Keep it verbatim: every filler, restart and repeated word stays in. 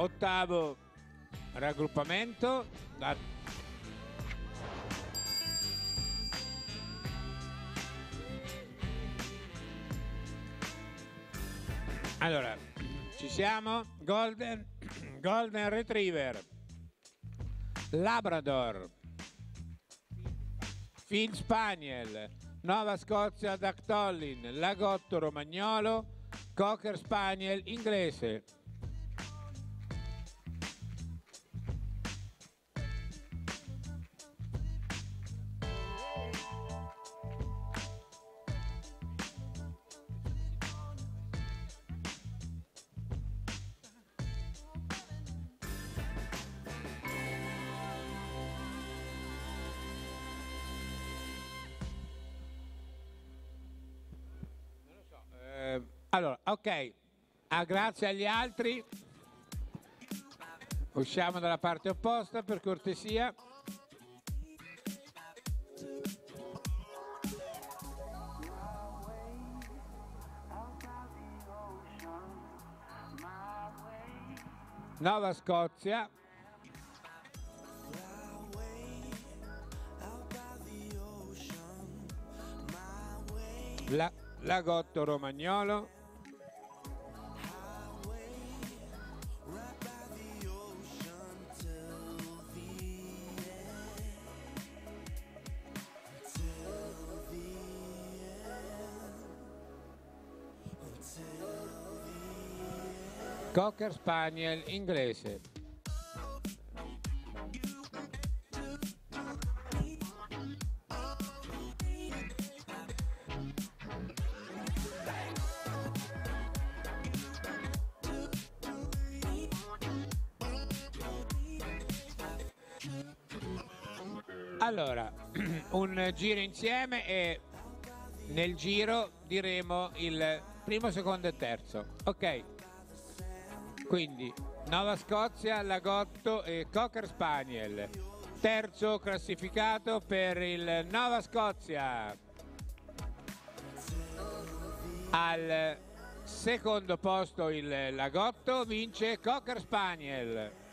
ottavo raggruppamento. Da... Allora, ci siamo? Golden, Golden Retriever, Labrador, Field Spaniel, Nuova Scozia Dactolin, Lagotto Romagnolo, Cocker Spaniel inglese. Allora, ok, ah, grazie agli altri. Usciamo dalla parte opposta, per cortesia. Nuova Scozia. La, Lagotto Romagnolo. Cocker Spaniel inglese. Allora, un giro insieme e nel giro diremo il primo, secondo e terzo. Ok. Quindi Nuova Scozia, Lagotto e Cocker Spaniel. Terzo classificato per il Nuova Scozia. Al secondo posto il Lagotto, vince Cocker Spaniel.